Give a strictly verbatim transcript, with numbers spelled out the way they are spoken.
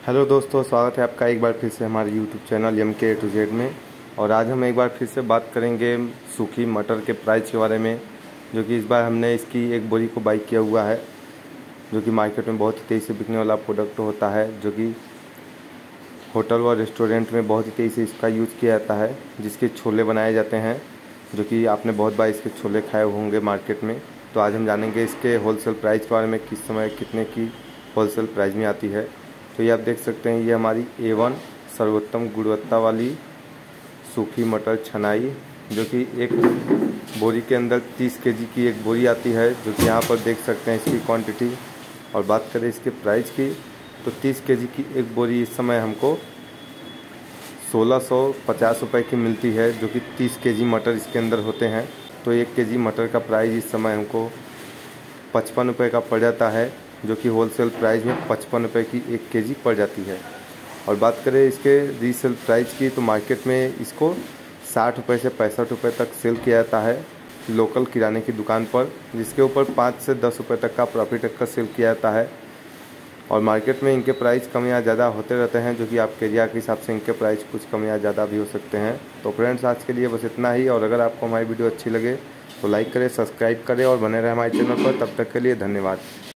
Hello दोस्तों, स्वागत है आपका एक बार फिर से हमारे यूट्यूब चैनल एम के ए टू जेड में। और आज हम एक बार फिर से बात करेंगे सूखी मटर के प्राइस के बारे में, जो कि इस बार हमने इसकी एक बोरी को बाई किया हुआ है, जो कि मार्केट में बहुत ही तेज़ी से बिकने वाला प्रोडक्ट होता है, जो कि होटल व रेस्टोरेंट में बहुत ही तेज़ी से इसका यूज़ किया जाता है, जिसके छोले बनाए जाते हैं, जो कि आपने बहुत बार इसके छोले खाए होंगे मार्केट में। तो आज हम जानेंगे इसके होलसेल प्राइस के बारे में, किस समय कितने की होलसेल प्राइस में आती है। तो ये आप देख सकते हैं, ये हमारी ए वन सर्वोत्तम गुणवत्ता वाली सूखी मटर छनाई, जो कि एक बोरी के अंदर तीस केजी की एक बोरी आती है, जो कि यहाँ पर देख सकते हैं इसकी क्वांटिटी। और बात करें इसके प्राइस की, तो तीस केजी की एक बोरी इस समय हमको सोलह सौ पचास रुपये की मिलती है, जो कि तीस केजी मटर इसके अंदर होते हैं। तो एक केजी मटर का प्राइस इस समय हमको पचपन रुपये का पड़ जाता है, जो कि होलसेल प्राइस में पचपन रुपये की एक केजी पड़ जाती है। और बात करें इसके रीसेल प्राइस की, तो मार्केट में इसको साठ रुपये से पैंसठ रुपये तक सेल किया जाता है लोकल किराने की दुकान पर, जिसके ऊपर पाँच से दस रुपये तक का प्रॉफिट रखकर सेल किया जाता है। और मार्केट में इनके प्राइस कम या ज़्यादा होते रहते हैं, जो कि आपके एरिया के हिसाब से इनके प्राइस कुछ कम या ज़्यादा भी हो सकते हैं। तो फ्रेंड्स, आज के लिए बस इतना ही। और अगर आपको हमारी वीडियो अच्छी लगे तो लाइक करें, सब्सक्राइब करें और बने रहें हमारे चैनल पर। तब तक के लिए धन्यवाद।